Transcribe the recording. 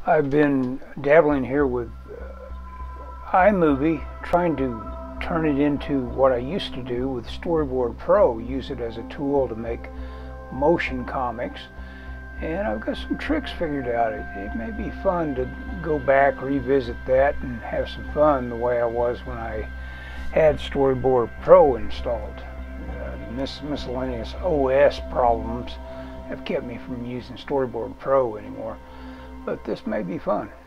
I've been dabbling here with iMovie, trying to turn it into what I used to do with Storyboard Pro, use it as a tool to make motion comics. And I've got some tricks figured out. It may be fun to go back, revisit that, and have some fun the way I was when I had Storyboard Pro installed. Miscellaneous OS problems have kept me from using Storyboard Pro anymore, but this may be fun.